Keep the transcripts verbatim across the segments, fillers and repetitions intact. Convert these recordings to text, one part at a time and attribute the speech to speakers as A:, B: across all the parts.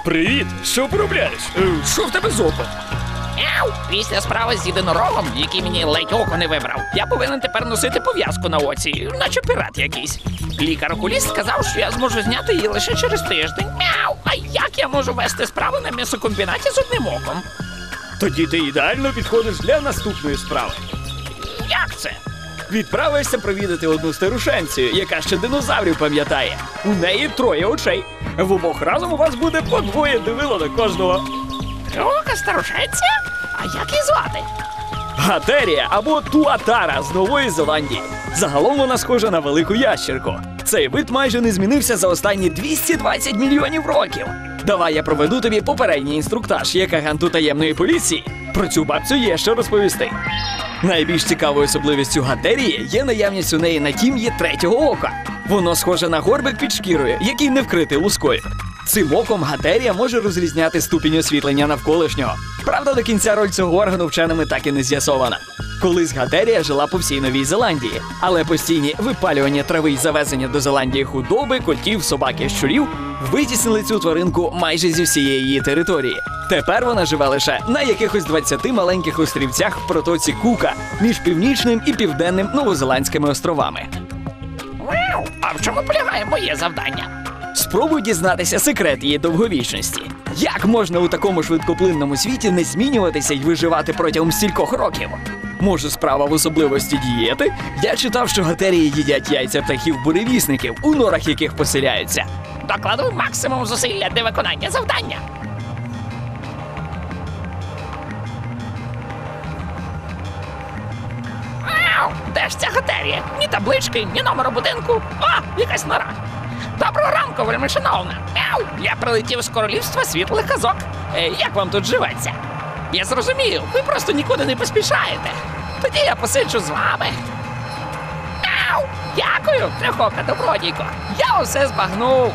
A: Привіт! Що поробляєш? Е, Що в тебе з оком?
B: Мяу! Після справи з єдинорогом, який мені ледь око не вибрав, я повинен тепер носити пов'язку на оці, наче пірат якийсь. Лікар-окуліст сказав, що я зможу зняти її лише через тиждень. Мяу! А як я можу вести справу на м'ясокомбінаті з одним оком?
A: Тоді ти ідеально підходиш для наступної справи.
B: Як це?
A: Відправишся провідати одну старушенцю, яка ще динозаврів пам'ятає. У неї троє очей. В обох разом у вас буде по двоє дивило на кожного.
B: Ока старушенця? А як її звати?
A: Гатерія або туатара з Нової Зеландії. Загалом вона схожа на велику ящерку. Цей вид майже не змінився за останні двісті двадцять мільйонів років. Давай я проведу тобі попередній інструктаж, як агенту таємної поліції. Про цю бабцю є що розповісти. Найбільш цікавою особливістю гатерії є наявність у неї на тім'ї третього ока. Воно схоже на горбик під шкірою, який не вкритий лускою. Цим оком гатерія може розрізняти ступінь освітлення навколишнього. Правда, до кінця роль цього органу вченими так і не з'ясована. Колись гатерія жила по всій Новій Зеландії, але постійні випалювання трави й завезення до Зеландії худоби, котів, собак і щурів витіснили цю тваринку майже зі всієї її території. Тепер вона живе лише на якихось двадцяти маленьких острівцях в протоці Кука між північним і південним Новозеландськими островами.
B: Мяу! А в чому полягає моє завдання?
A: Спробуй дізнатися секрет її довговічності. Як можна у такому швидкоплинному світі не змінюватися й виживати протягом стількох років? Може, справа в особливості дієти? Я читав, що гатерії їдять яйця птахів-буревісників, у норах яких поселяються.
B: Докладу максимум зусилля для виконання завдання. Мяу! Де ж ця гатерія? Ні таблички, ні номеру будинку. О, якась нора. Доброго ранку, вельмишановна. Мяу! Я прилетів з королівства світлих казок. Е, як вам тут живеться? Я зрозумів, ви просто нікуди не поспішаєте. Тоді я посиджу з вами. Мяу! Дякую, трьохока добродійко. Я усе збагнув.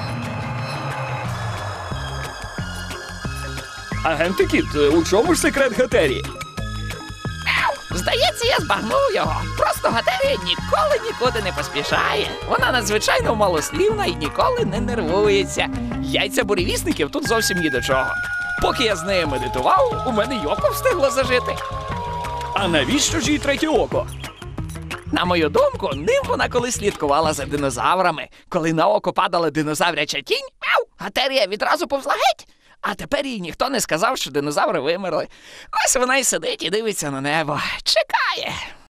A: Агенти Кіт, у чому ж секрет гатерії?
B: Мяу! Здається, я збагнув його. Просто гатерія ніколи нікуди не поспішає. Вона надзвичайно малослівна і ніколи не нервується. Яйця буревісників тут зовсім ні до чого. Поки я з нею медитував, у мене й око встигло зажити.
A: А навіщо ж їй третє око?
B: На мою думку, ним вона колись слідкувала за динозаврами. Коли на око падала динозавряча тінь, мяу, гатерія відразу повзла геть. А тепер їй ніхто не сказав, що динозаври вимерли. Ось вона й сидить і дивиться на небо. Чекає.